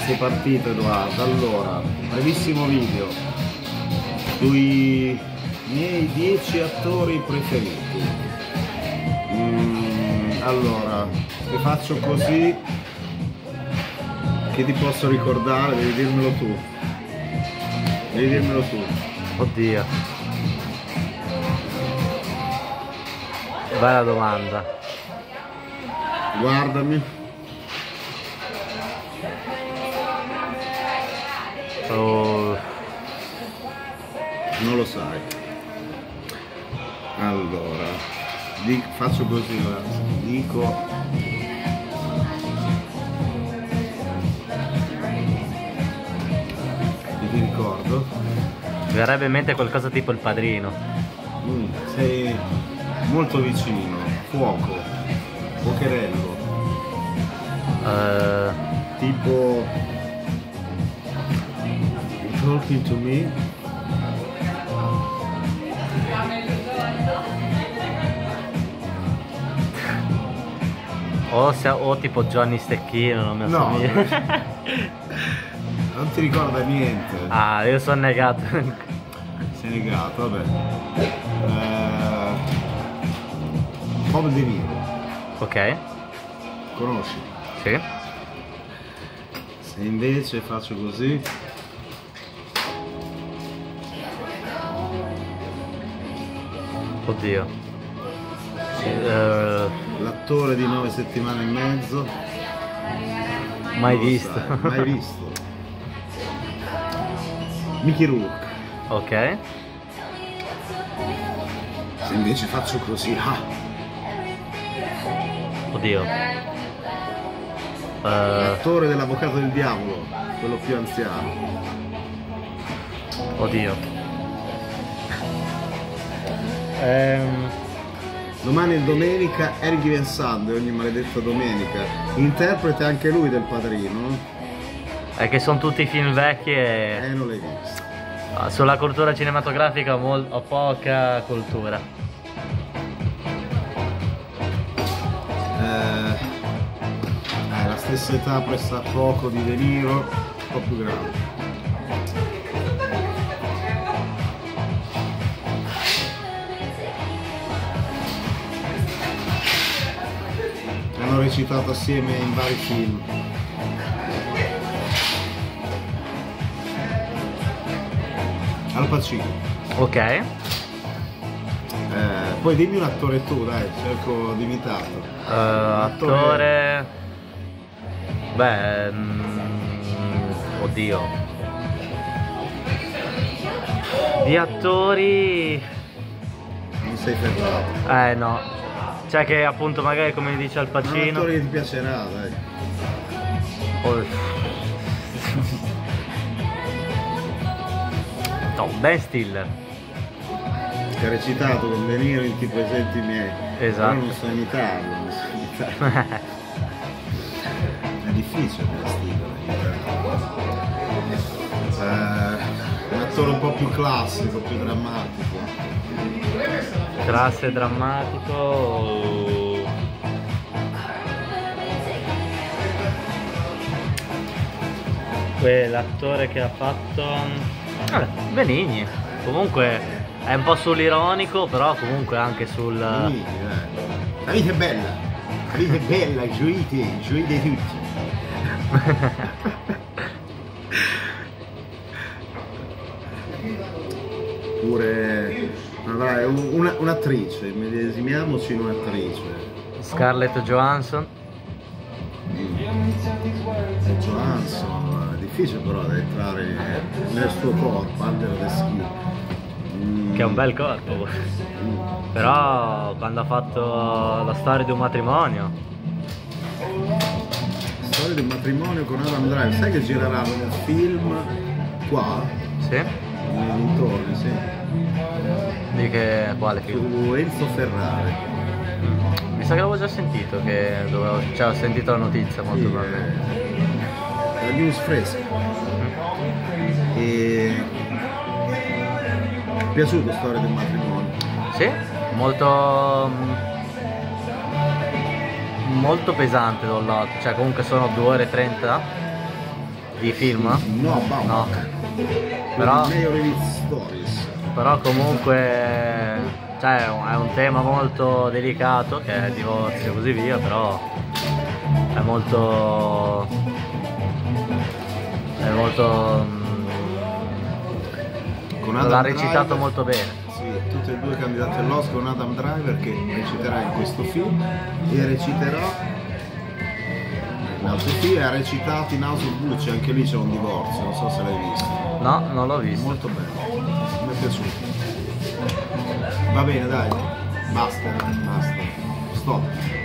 sei partito Edoardo. Allora, brevissimo video sui miei 10 attori preferiti. Allora, se faccio così, che ti posso ricordare? Devi dirmelo tu. Devi dirmelo tu. Oddio. Bella domanda. Guardami. Oh. Non lo sai. Allora, faccio così, guarda. Dico. Ti ricordo? Mi verrebbe in mente qualcosa tipo Il Padrino. Sei molto vicino. Fuoco. Pocherello. Tipo You Talking to Me. O tipo Johnny Stecchino, non mi No, assomiglia. non ti ricorda niente. Ah, io sono negato. Sei negato, vabbè. Bob De Niro. Ok, Conosci? sì. Se invece faccio così. Oddio. L'attore di 9 settimane e mezzo. Mai Non lo visto. sai, mai visto. Mickey Rourke. Ok. Se invece faccio così. Oddio. L'attore dell'Avvocato del Diavolo, quello più anziano. Oddio. Domani è domenica, Eric Van Sande, ogni maledetta domenica. Interprete anche lui del Padrino. È che sono tutti film vecchi e Non l'hai visto. sulla cultura cinematografica ho poca cultura. La stessa età, presta poco di De Niro, un po' più grande. Hanno recitato assieme in vari film. Al Pacino. Ok. Poi dimmi un attore tu, dai, cerco di imitarlo. Attore. Beh. Oddio. Di attori. Non sei fermato. No. Cioè che appunto magari come dice Al Un Pacino. attore che ti piacerà, dai. No, Ben Stiller. Che ha recitato con De Niro in Ti presenti i miei. Esatto. Però non so imitarlo, non so imitarlo. È difficile Ben Stiller imitare. Un attore un po' più classico, più drammatico. Classe drammatico. Quell'attore che ha fatto. Vabbè, Benigni. Comunque è un po' sull'ironico, però comunque anche sul. La vita è bella, la vita è bella, gioite tutti. Pure, dai, un'attrice, medesimiamoci in un'attrice. Scarlett Johansson. Johansson, è difficile però da entrare nel suo corpo, under the skin. Che è un bel corpo. Però quando ha fatto La storia di un matrimonio. Storia di un matrimonio con Adam Driver, sai che gireranno un film qua? Sì? Nei dintorni, sì. Di che. Quale film? Su Enzo Ferrari. Mi sa che l'avevo già sentito, che dovevo. Cioè ho sentito la notizia molto probabilmente. La news fresca. E mi è piaciuto Storia del matrimonio. Sì, molto molto pesante da un lato, cioè comunque sono 2 ore e 30 Di film? No, Baumbach. No. Però, Meyerowitz Stories. però comunque, cioè, è un tema molto delicato, che è il divorzio e così via, però è molto... Con l'ha Adam recitato Driver. molto bene. Sì, tutti e due candidati all'Oscar, con Adam Driver che reciterà in questo film e reciterà in altri film, ha recitato in House of Gucci, anche lì c'è un divorzio, non so se l'hai visto. No, non l'ho visto. Molto bello, mi è piaciuto. Va bene, dai, basta, stop.